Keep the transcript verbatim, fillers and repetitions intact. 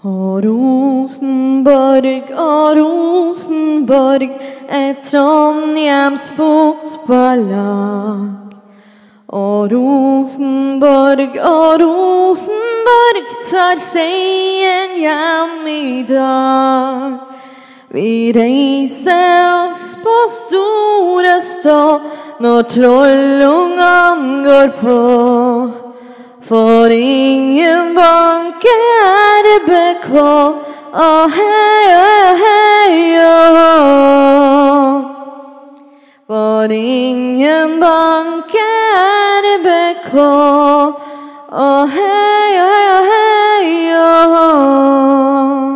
Og Rosenborg og Rosenborg er Trondheims fotballag. Og Rosenborg og Rosenborg tar seieren hjem i dag. Vi reiser oss på store stå når trollungene går på. For ingen bank er R B K, og hei, hei, oh. For ingen bank er R B K, og hei, hei, oh.